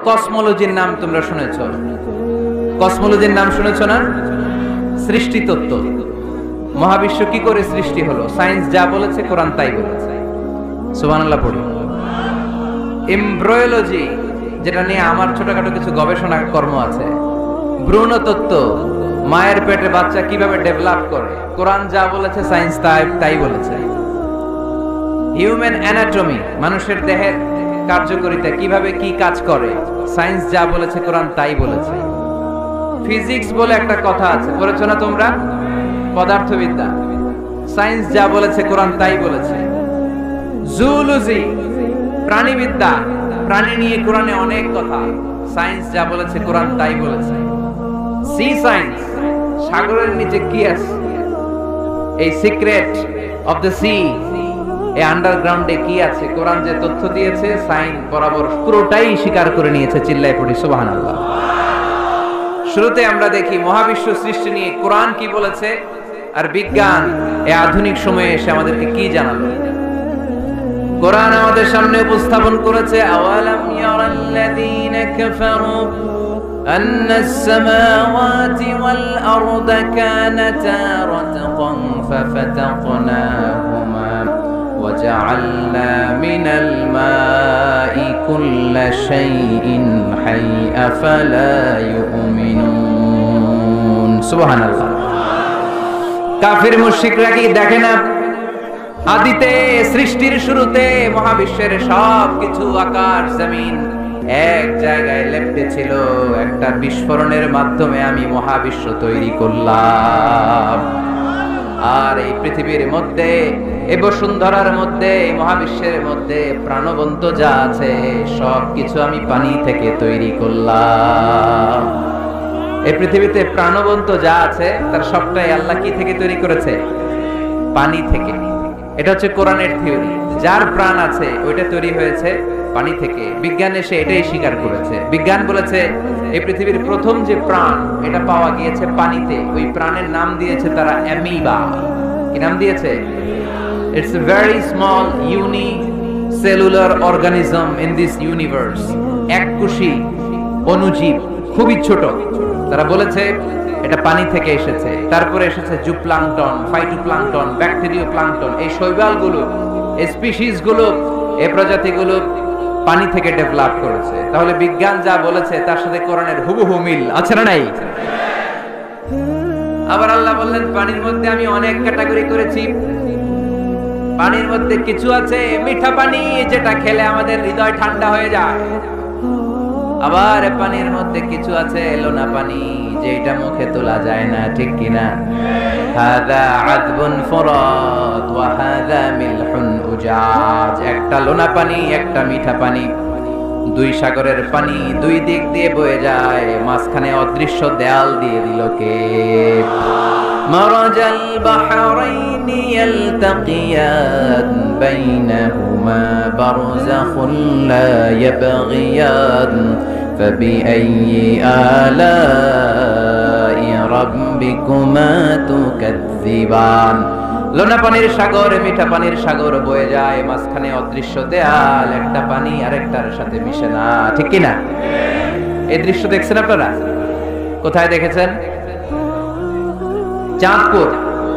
কসমোলজির নাম তোমরা শুনেছো? কসমোলজির নাম শুনেছো না? সৃষ্টি তত্ত্ব, মহাবিশ্ব কি করে সৃষ্টি হলো, সায়েন্স যা বলেছে কোরআন তাই বলেছে। সুবহানাল্লাহ পড়ি। এমব্রিওলজি, যেটা নিয়ে আমার ছোটখাটো কিছু গবেষণা কর্ম আছে। ভ্রূণ তত্ত্ব, মায়ের পেটে বাচ্চা কিভাবে ডেভেলপ করে, কোরআন যা বলেছে সায়েন্স তাই বলেছে। হিউম্যান অ্যানাটমি, মানুষের দেহের কার্যকারিতা কিভাবে কি কাজ করে, সায়েন্স যা বলেছে কোরআন তাই বলেছে। ফিজিক্স বলে একটা কথা আছে, পড়েছো না তোমরা? পদার্থবিদ্যা, সায়েন্স যা বলেছে কোরআন তাই বলেছে। জুলজি, প্রাণীবিদ্যা, প্রাণী নিয়ে কোরআনে অনেক কথা, সায়েন্স যা বলেছে কোরআন তাই বলেছে। সি সায়েন্স, সাগরের নিচে কি আছে, এই সিক্রেট অফ দ্য সি, এই আন্ডারগ্রাউন্ডে কি আছে, কোরআন যে তথ্য দিয়েছে সায়েন্স বরাবর পুরোটাই স্বীকার করে নিয়েছে। চিল্লায় পড়ি সুবহানাল্লাহ। শুরুতে আমরা দেখি মহাবিশ্ব সৃষ্টি নিয়ে কোরআন কি বলেছে, আর বিজ্ঞান এই আধুনিক সময়ে এসে আমাদেরকে কি জানালো। কোরআন আমাদের সামনে উপস্থাপন করেছে, আওয়ালাম ইয়ারাল্লাযীনা কাফারু আন্নাস সামাওয়াতি ওয়াল আরদা কানাতা রাতকান ফাফাতাকনাহুমা وجعلنا من الماء كل شيء حي أفلا يؤمنون سبحان الله। কাফির মুশরিকরা কি দেখে না, আদিতে সৃষ্টির শুরুতে মহাবিশ্বের সব কিছু আকাশ জমিন এক জায়গায় লেপ্টে ছিল, একটা বিস্ফোরণের মাধ্যমে আমি মহাবিশ্ব তৈরি করলাম। আর এই পৃথিবীর মধ্যে, এই বসুন্ধরার মধ্যে, এই মহাবিশ্বের মধ্যে প্রাণবন্ত যা আছে সবকিছু আমি পানি থেকে তৈরি করলাম। এই পৃথিবীতে প্রাণবন্ত যা আছে তার সবটাই আল্লাহ কি থেকে তৈরি করেছে? পানি থেকে। এটা হচ্ছে কোরআনের থিওরি, যার প্রাণ আছে ওইটা তৈরি হয়েছে পানি থেকে। বিজ্ঞান এসে এটাই স্বীকার করেছে। বিজ্ঞান বলেছে এই পৃথিবীর প্রথম যে প্রাণ এটা পাওয়া গিয়েছে পানিতে, ওই প্রাণের নাম দিয়েছে তারা অ্যামিবা। কি নাম দিয়েছে? It's a very small unicellular organism in this universe. এককোষী অণুজীব, খুবই ছোট। তারা বলেছে এটা পানি থেকে এসেছে। তারপরে এসেছে জুপ্লাঙ্কটন, ফাইটোপ্লাঙ্কটন, ব্যাকটেরিয়া প্লাঙ্কটন। এই শৈবালগুলো, এই স্পিসিসগুলো, এই প্রজাতিগুলো পানি থেকে ডেভেলপ করেছে। তাহলে বিজ্ঞান যা বলেছে তার সাথে কোরআনের হুবহু মিল আছে না নাই? আবার আল্লাহ বললেন পানির মধ্যে আমি অনেক ক্যাটাগরি করেছি। পানির মধ্যে কিছু আছে মিঠা পানি, যেটা খেলে আমাদের হৃদয় ঠান্ডা হয়ে যায়। আবার পানির মধ্যে কিছু আছে লোনা পানি, যেটা মুখে তোলা যায় না, ঠিক কিনা? হাদা আযবুন ফুরাত ওয়া হাদা মিলহুন উজাজ। একটা লোনা পানি, একটা মিঠা পানি, দুই সাগরের পানি দুই দিক দিয়ে বয়ে যায়, মাঝখানে অদৃশ্য দেয়াল দিয়ে দিল কে? মারাজাল বাহরাইনি ইয়ালতাকিয়ান বাইনাহুমা বারযাখুন লা ইয়াবগিয়ান ফাবিআইয়ি আলাই রাব্বিকুমা তুকাযযিবান। লোনা পানির সাগর, মিঠা পানির সাগর বয়ে যায়, মাঝখানে অদৃশ্য দেয়াল, একটা পানি আরেকটার সাথে মিশে না, ঠিক কি না? এই দৃশ্য দেখছেন আপনারা? কোথায় দেখেছেন? চাঁদপুর।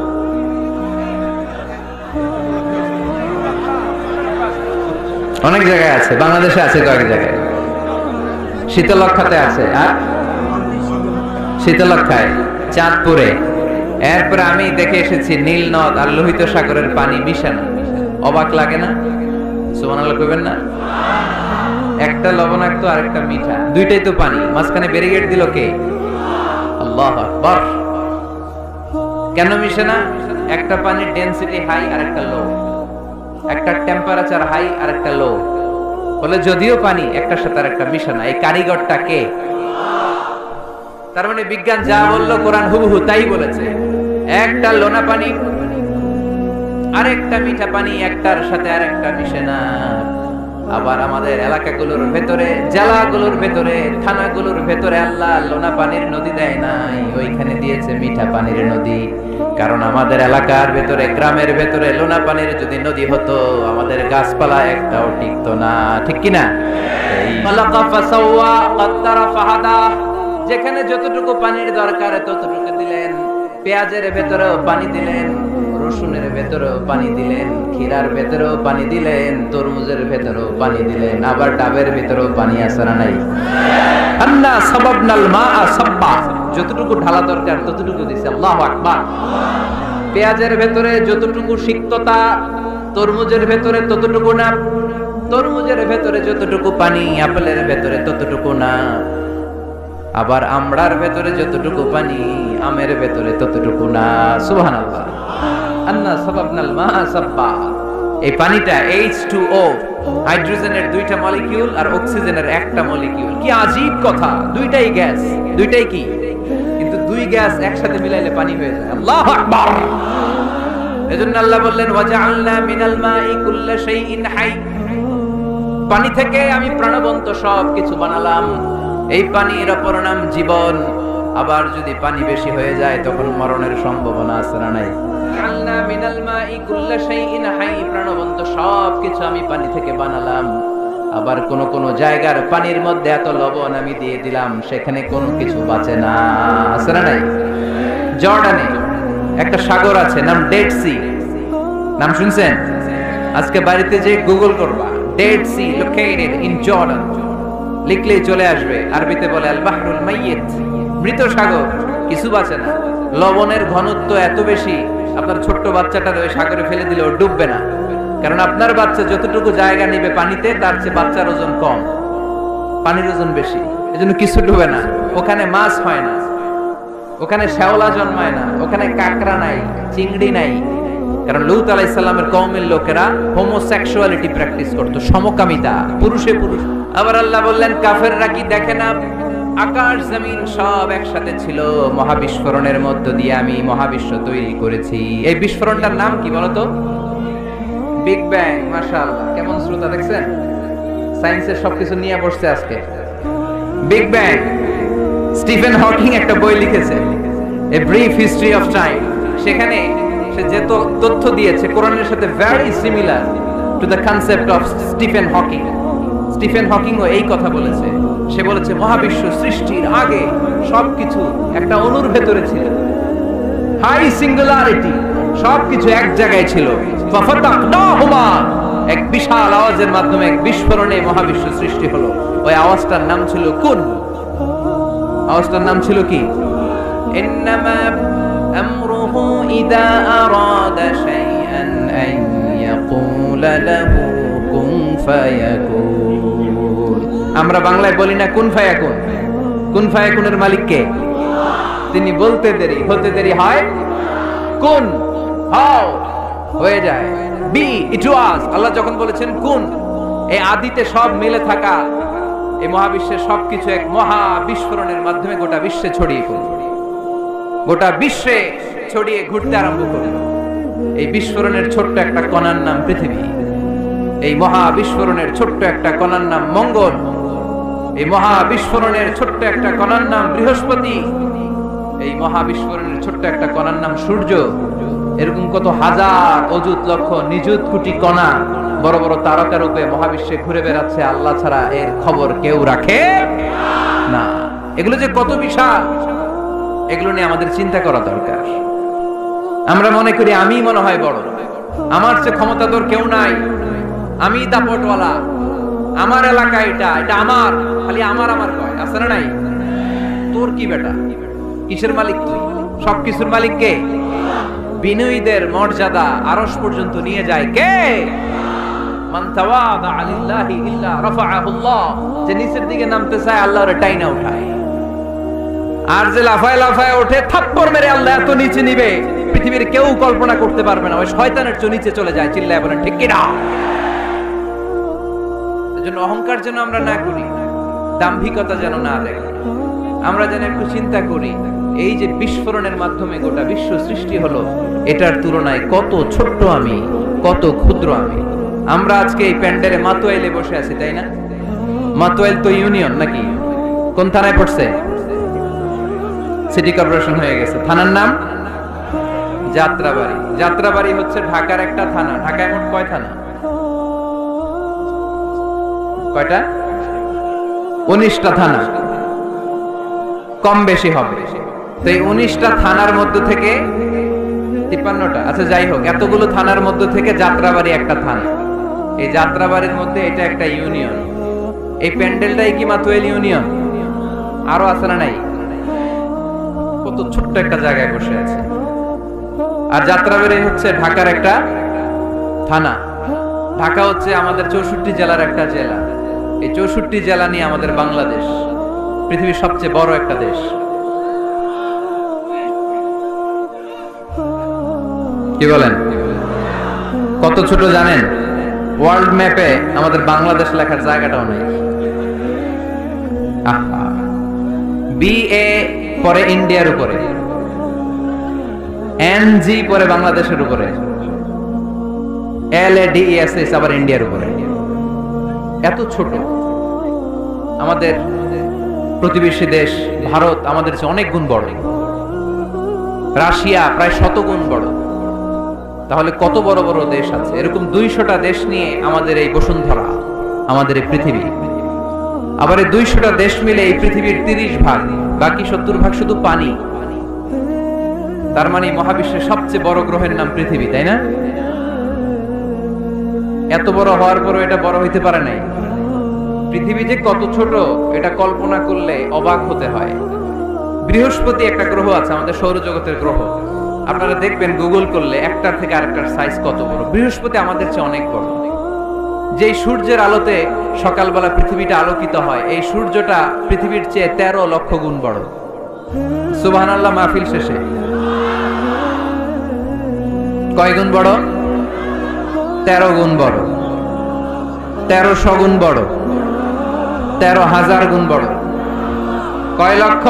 অনেক জায়গায় আছে, বাংলাদেশে আছে কয়েক জায়গায়, শীতলক্ষাতে আছে, আর শীতলক্ষায়, চাঁদপুরে। এরপরে আমি দেখে এসেছি নীল নদ আর লোহিত সাগরের পানি মিশানো। অবাক লাগে না? সুবহানাল্লাহ কইবেন না? একটা লবণাক্ত আর একটা মিঠা, দুইটাই তো পানি, মাঝখানে ব্যারিকেড দিল কে? আল্লাহু আকবার। কেন মিশে না? একটা পানির ডেনসিটি হাই আর একটা লো, একটা টেম্পারেচার হাই আর একটা লো। বলে যদিও পানি, একটার সাথে আর একটা মিশে না। এই কারিগরটা কে? তার মানে বিজ্ঞান যা বললো কোরআন হুবহু তাই বলেছে। একটা লোনা পানি আরেকটা মিঠা পানি, একটার সাথে আরেকটা মিশে না। আবার আমাদের এলাকাগুলোর ভেতরে, জেলাগুলোর ভেতরে, থানাগুলোর ভেতরে আল্লাহ লোনা পানির নদী দেয় নাই, ওইখানে দিয়েছে মিঠা পানির নদী। কারণ আমাদের এলাকার ভেতরে, গ্রামের ভেতরে লোনা পানির যদি নদী হতো, আমাদের গাছপালা একটাও টিকতো না, ঠিক কিনা? যেখানে যতটুকু পানির দরকার ততটুকু দিলেন। পেঁয়াজের ভেতরেও পানি দিলেন, রসুনের ভেতরেও পানি দিলেন, ক্ষীরার ভেতরেও পানি দিলেন, তরমুজের ভেতরেও পানি দিলেন, আবার ডাবের ভেতরেও পানি আছে না নাই? আন্না সাবাবনাল মাআ সাব্বা, যতটুকু ঢালা দরকার ততটুকু দিছে। আল্লাহু আকবার। পেঁয়াজের ভেতরে যতটুকু সিক্ততা, তরমুজের ভেতরে ততটুকু না। তরমুজের ভেতরে যতটুকু পানি, আপেলের ভেতরে ততটুকু না। আবার আমড়ার ভেতরে যতটুকু পানি, আমের ভেতরে ততটুকু না। সুবহানাল্লাহ। আন্না সাবাবনাল মাআ সাব্বা। এই পানিটা H2O, হাইড্রোজেনের দুইটা মলিকিউল আর অক্সিজেনের একটা মলিকিউল। কি আজীব কথা, দুইটাই গ্যাস, দুইটাই কি, কিন্তু দুই গ্যাস একসাথে মিলাইলে পানি হয়ে যায়। আল্লাহু আকবার। এজন্য আল্লাহ বললেন ওয়াজআলনা মিনাল মাই কুল্লা শাইইন হাই, পানি থেকে আমি প্রাণবন্ত সব কিছু বানালাম। এই পানির অপর নাম জীবন। আবার যদি পানি বেশি হয়ে যায় তখন মরণের সম্ভাবনা আছে না নাই? আল্লাহ মিনাল মাই কুল্লা শাইইন হাই, প্রাণবন্ত সব কিছু আমি পানি থেকে বানালাম। আবার কোন কোন জায়গার পানির মধ্যে এত লবণ আমি দিয়ে দিলাম, সেখানে কোনো কিছু বাঁচে না, আছে না নাই? জর্ডানে একটা সাগর আছে, নাম ডেড সি। নাম শুনছেন? আজকে বাড়িতে যে গুগল করবা, Dead Sea located in Jordan, লিখলেই চলে আসবে। আরবিতে বলে আল বাহরুল মাইয়িত, মৃত সাগর, কিছু বাঁচে না। লবণের ঘনত্ব এত বেশি, আপনার ছোট্ট বাচ্চাটার ওই সাগরে ফেলে দিলে ও ডুববে না। কারণ আপনার বাচ্চা যতটুকু জায়গা নিবে পানিতে, তার চেয়ে বাচ্চার ওজন কম, পানির ওজন বেশি, এজন্য কিছু ডুবে না। ওখানে মাছ হয় না, ওখানে শ্যাওলা জন্মায় না, ওখানে কাঁকড়া নাই, চিংড়ি নাই। কারণ লূত আলাইহিস সালামের কওমের লোকেরা হোমোসেক্সুয়ালিটি প্র্যাকটিস করত, সমকামিতা, পুরুষে পুরুষ। আবার আল্লাহ বললেন কাফেররা কি দেখে না, আকাশ জমিন সব একসাথে ছিল, মহাবিস্ফোরণের মধ্য দিয়ে আমি মহাবিশ্ব তৈরি করেছি। এই বিস্ফোরণটার নাম কি বলতো? Big bang. মাশাআল্লাহ, কেমন শ্রোতা দেখছেন? সায়েন্সের সবকিছু নিয়ে বসছে আজকে। Big bang. স্টিফেন হকিং একটা বই লিখেছে, a brief history of time. সেখানে সে যে তথ্য দিয়েছে কোরআনের সাথে very similar to the concept of Stephen Hawking. Stephen হকিংও এই কথা বলেছে। সে বলেছে মহাবিশ্ব সৃষ্টির আগে সবকিছু একটা অণুর ভেতরে ছিল, হাই সিঙ্গুলারিটি, সবকিছু এক জায়গায় ছিল। ফাফাতাকনাহুমা, এক বিশাল আওয়াজের মাধ্যমে এক বিস্ফোরণে মহাবিশ্ব সৃষ্টি হলো। ওই আওয়াজটার নাম ছিল কুন। আওয়াজটার নাম ছিল কি? ইন্নামা আমরুহু ইযা আরাদা শাইআন আন ইয়াকুলা লাহু কুন ফায়াকুন। আমরা বাংলায় বলি না কুন ফায়াকুন? কুন ফায়াকুনের মালিক কে? তিনি বলতে দেরি, হতে দেরি হয়, কুন হও, হয়ে যায়। বি ইট ওয়াজ। আল্লাহ যখন বলেছেন কুন, এই আদিতে সব মিলে থাকা এই মহাবিশ্বের সবকিছু এক মহা বিস্ফোরণের মাধ্যমে গোটা বিশ্বে ছড়িয়ে পড়ল, গোটা বিশ্বে ছড়িয়ে ঘুরতে আরম্ভ করল। এই বিস্ফোরণের ছোট্ট একটা কণার নাম পৃথিবী। এই মহা বিস্ফোরণের ছোট্ট একটা কণার নাম মঙ্গল। এই মহা বিস্ফোরণের ছোট্ট একটা কণার নাম বৃহস্পতি। এই মহা বিস্ফোরণের ছোট্ট একটা কণার নাম সূর্য। এরকম কত হাজার, অযুত, লক্ষ, নিযুত কোটি কণা বড় বড় তারকা রূপে মহাবিশ্বে ঘুরে বেড়াচ্ছে। আল্লাহ ছাড়া এর খবর কেউ রাখে না। এগুলো যে কত বিশাল, এগুলো নিয়ে আমাদের চিন্তা করা দরকার। আমরা মনে করি আমি মনে হয় বড়, আমার চেয়ে ক্ষমতাধর কেউ নাই, আমি দাপটওয়ালা, আমার এলাকা এটা, এটা আমার, খালি আমার আমার কয়, আছে না নাই? তোর কি বেটা? কিসের মালিক তুই? সবকিছুর মালিক কে? বিনয়ীদের মর্যাদা আরশ পর্যন্ত নিয়ে যায় কে? মান তাওয়াদা লিল্লাহি ইল্লা রাফাআহুল্লাহ। যে নিচের দিকে নামতে চায় আল্লাহ ওরে টাইনা উঠায়, আর যে লাফায় লাফায় ওঠে থাপ্পড় মেরে আল্লাহ এত নিচে নিবে পৃথিবীর কেউ কল্পনা করতে পারবে না। ওই শয়তানের চেয়ে নিচে চলে যায়। চিল্লায় বলেন ঠিক কি না? এজন্য অহংকার যেন আমরা না করি, দাম্ভিকতা যেন না দেখি। আমরা যেন একটু চিন্তা করি, এই যে বিস্ফোরণের মাধ্যমে গোটা বিশ্ব সৃষ্টি হলো, এটার তুলনায় কত ছোট্ট আমি, কত ক্ষুদ্র আমি। আমরা আজকে এই প্যান্ডেলে মাতুয়াইলে বসে আছি, তাই না? মাতুয়াইল তো ইউনিয়ন নাকি? কোন থানায় পড়ছে? সিটি কর্পোরেশন হয়ে গেছে। থানার নাম যাত্রাবাড়ি। যাত্রাবাড়ি হচ্ছে ঢাকার একটা থানা। ঢাকায় মোট কয় থানা? কয়টা? 19টা থানা, কম বেশি হবে। তো এই 19টা থানার মধ্যে থেকে 53টা, আচ্ছা যাই হোক, এতগুলো থানার মধ্যে থেকে যাত্রাবাড়ি একটা থানা। এই যাত্রাবাড়ির মধ্যে এটা একটা ইউনিয়ন। এই প্যান্ডেলটাই কি মাতুয়াইল ইউনিয়ন? আরো আছে না নাই? কত ছোট্ট একটা জায়গায় বসে আছে। আর যাত্রাবাড়ি হচ্ছে ঢাকার একটা থানা। ঢাকা হচ্ছে আমাদের 64 জেলার একটা জেলা। এই 64 জেলা নিয়ে আমাদের বাংলাদেশ পৃথিবীর সবচেয়ে বড় একটা দেশ। কি বলেন? কত ছোট জানেন? ওয়ার্ল্ড ম্যাপে আমাদের বাংলাদেশ লেখার জায়গাটাও নেই। BA পরে ইন্ডিয়ার উপরে, NG পরে বাংলাদেশের উপরে, LADESS আবার ইন্ডিয়ার উপরে। এত ছোট। আমাদের প্রতিবেশী দেশ ভারত আমাদের চেয়ে অনেক গুণ বড়। রাশিয়া প্রায় 100 গুণ বড়। তাহলে কত বড় বড় দেশ আছে? এরকম 200টা দেশ নিয়ে আমাদের এই বসুন্ধরা, আমাদের এই পৃথিবী। আবার এই 200টা দেশ মিলে এই পৃথিবীর 30 ভাগ, বাকি 70 ভাগ শুধু পানি। তার মানে মহাবিশ্বের সবচেয়ে বড় গ্রহের নাম পৃথিবী, তাই না? এত বড় হওয়ার পরও এটা বড় হইতে পারে নাই। পৃথিবী যে কত ছোট এটা কল্পনা করলে অবাক হতে হয়। বৃহস্পতি একটা গ্রহ আছে, আমাদের সৌরজগতের গ্রহ। আপনারা দেখবেন গুগল করলে একটার থেকে আরেকটার সাইজ কত বড়। বৃহস্পতি আমাদের চেয়ে অনেক বড়। যেই সূর্যের আলোতে সকালবেলা পৃথিবীটা আলোকিত হয়, এই সূর্যটা পৃথিবীর চেয়ে 13 লক্ষ গুণ বড়। সুবহানাল্লাহ মাহফিল শেষে কয় গুণ বড়? 13 গুণ বড়, 1300 গুণ বড়, 13,000 গুণ বড়। কয় লক্ষ?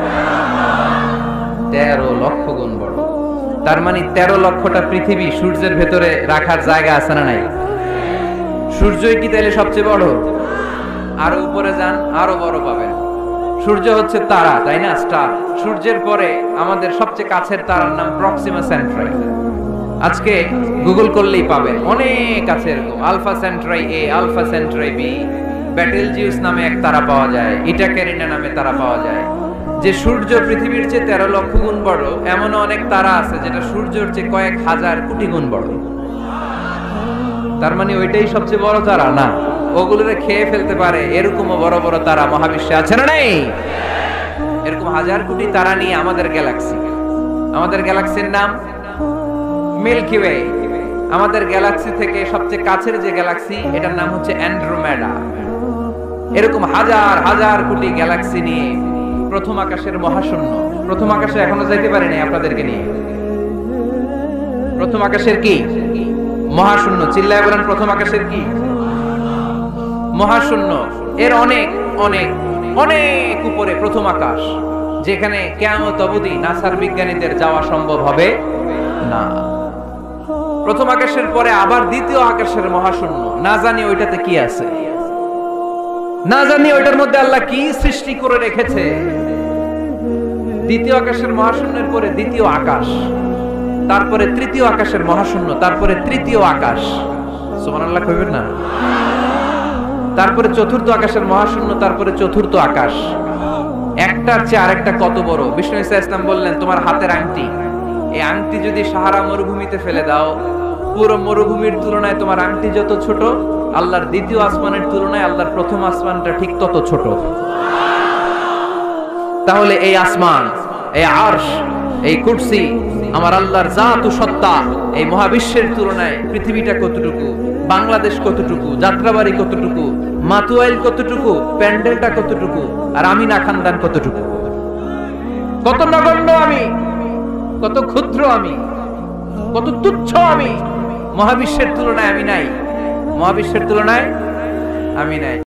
13 লক্ষ গুণ বড়। তার মানে 13 লক্ষটা পৃথিবী সূর্যের ভেতরে রাখার জায়গা আছে না নাই? সূর্যই কি তাহলে সবচেয়ে বড়? আরো উপরে যান, আরো বড় পাবেন। সূর্য হচ্ছে তারা, তাই না? স্টার। সূর্যের পরে আমাদের সবচেয়ে কাছের তারার নাম প্রক্সিমা সেন্ট্রাই। আজকে গুগল করলেই পাবেন, অনেক আছে এরকম। Alpha Centauri A, alpha Centauri B, Betelgeuse নামে এক তারা পাওয়া যায়, ইটা ক্যারিনা নামে তারা পাওয়া যায়। যে সূর্য পৃথিবীর চেয়ে 13 লক্ষ গুণ বড়, এমন অনেক তারা আছে যেটা সূর্যের চেয়ে কয়েক হাজার কোটি গুণ বড়। তার মানে ওইটাই সবচেয়ে বড় তারা না, ওগুলোরে খেয়ে ফেলতে পারে এরকমও বড় বড় তারা মহাবিশ্বে আছে না নাই? এরকম হাজার কোটি তারা নিয়ে আমাদের গ্যালাক্সি। আমাদের গ্যালাক্সির নাম মিল্কি ওয়ে। আমাদের গ্যালাক্সি থেকে সবচেয়ে কাছের যে গ্যালাক্সি, এটার নাম হচ্ছে অ্যান্ড্রোমেডা। এরকম হাজার হাজার কোটি গ্যালাক্সি নিয়ে প্রথম আকাশের মহাশূন্য। প্রথম আকাশে এখনো যাইতে পারেনি আপনাদেরকে নিয়ে। প্রথম আকাশের কি? মহাশূন্য। চিল্লায় বলেন, প্রথম আকাশের কি? মহাশূন্য। এর অনেক অনেক অনেক উপরে প্রথম আকাশ, যেখানে কিয়ামত অবধি নাসার বিজ্ঞানীদের যাওয়া সম্ভব হবে না। প্রথম আকাশের পরে আবার দ্বিতীয় আকাশের মহাশূন্য। না জানি ওইটাতে কি আছে, না জানি ওইটার মধ্যে আল্লাহ কি সৃষ্টি করে রেখেছে। দ্বিতীয় আকাশের মহাশূন্যের পরে দ্বিতীয় আকাশ, তারপরে তৃতীয় আকাশের মহাশূন্য, তারপরে তৃতীয় আকাশ। সুবহানাল্লাহ কইবেন না? তারপরে চতুর্থ আকাশের মহাশূন্য, তারপরে চতুর্থ আকাশ। একটার চেয়ে আরেকটা কত বড়। বিষ্ণু ঈসা ইসলাম বললেন, তোমার হাতের আংটি, এই আংটি যদি সাহারা মরুভূমিতে ফেলে দাও, পুরো মরুভূমির তুলনায় তোমার আংটি যত ছোট, আল্লাহর দ্বিতীয় আসমানের তুলনায় আল্লাহর প্রথম আসমানটা ঠিক তত ছোট। তাহলে এই আসমান, এই আরশ, এই কুরসি, আমার আল্লাহর জাত ও সত্তা, এই মহাবিশ্বের তুলনায় পৃথিবীটা কতটুকু, বাংলাদেশ কতটুকু, যাত্রাবাড়ি কতটুকু, মাতুয়াইল কতটুকু, প্যান্ডেলটা কতটুকু, আর আমি না খানদান কতটুকু। কত নগণ্য আমি, কত ক্ষুদ্র আমি, কত তুচ্ছ আমি। মহাবিশ্বের তুলনায় আমি নাই, মহাবিশ্বের তুলনায় আমি নাই।